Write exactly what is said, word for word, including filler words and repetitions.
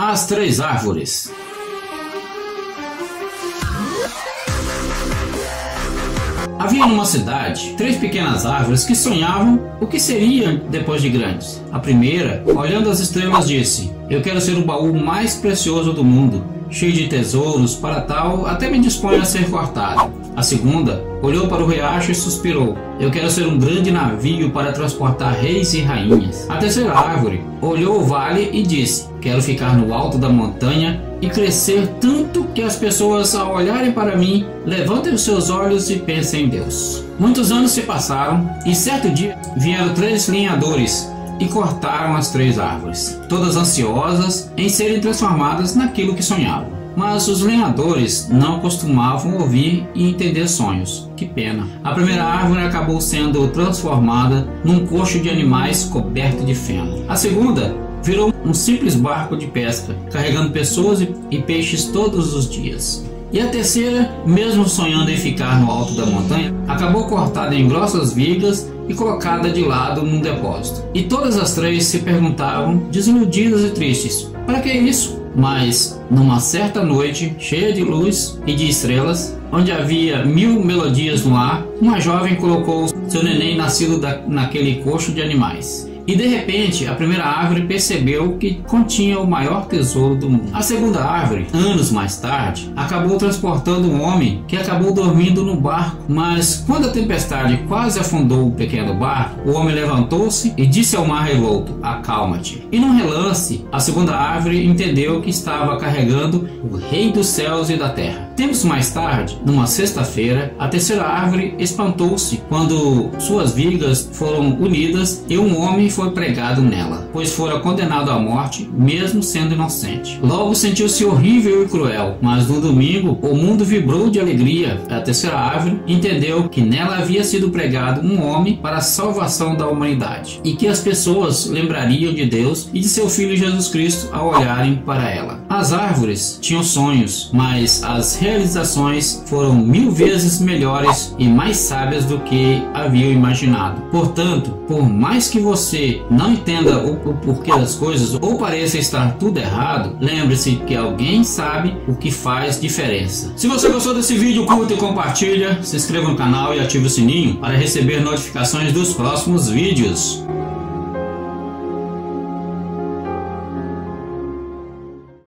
As três árvores. Havia numa cidade três pequenas árvores que sonhavam o que seriam depois de grandes. A primeira, olhando as estrelas, disse: "Eu quero ser o baú mais precioso do mundo, cheio de tesouros, para tal até me disponho a ser cortado." A segunda olhou para o riacho e suspirou: "Eu quero ser um grande navio para transportar reis e rainhas." A terceira árvore olhou o vale e disse: "Quero ficar no alto da montanha e crescer tanto que as pessoas, ao olharem para mim, levantem os seus olhos e pensem em Deus." Muitos anos se passaram e certo dia vieram três lenhadores e cortaram as três árvores, todas ansiosas em serem transformadas naquilo que sonhavam. Mas os lenhadores não costumavam ouvir e entender sonhos. Que pena. A primeira árvore acabou sendo transformada num coxo de animais coberto de feno. A segunda virou um simples barco de pesca, carregando pessoas e peixes todos os dias. E a terceira, mesmo sonhando em ficar no alto da montanha, acabou cortada em grossas vigas e colocada de lado num depósito. E todas as três se perguntavam, desiludidas e tristes: para que isso? Mas, numa certa noite, cheia de luz e de estrelas, onde havia mil melodias no ar, uma jovem colocou seu neném nascido da, naquele coxo de animais. E de repente, a primeira árvore percebeu que continha o maior tesouro do mundo. A segunda árvore, anos mais tarde, acabou transportando um homem que acabou dormindo no barco. Mas quando a tempestade quase afundou o pequeno barco, o homem levantou-se e disse ao mar revolto: "Acalma-te." E num relance, a segunda árvore entendeu que estava carregando o Rei dos céus e da terra. Tempos mais tarde, numa sexta-feira, a terceira árvore espantou-se quando suas vigas foram unidas e um homem foi pregado nela, pois fora condenado à morte, mesmo sendo inocente. Logo sentiu-se horrível e cruel, mas no domingo o mundo vibrou de alegria. A terceira árvore entendeu que nela havia sido pregado um homem para a salvação da humanidade, e que as pessoas lembrariam de Deus e de seu Filho Jesus Cristo ao olharem para ela. As árvores tinham sonhos, mas as realizações foram mil vezes melhores e mais sábias do que haviam imaginado. Portanto, por mais que você não entenda o, o porquê das coisas ou pareça estar tudo errado, lembre-se que alguém sabe o que faz diferença. Se você gostou desse vídeo, curta e compartilha, se inscreva no canal e ative o sininho para receber notificações dos próximos vídeos.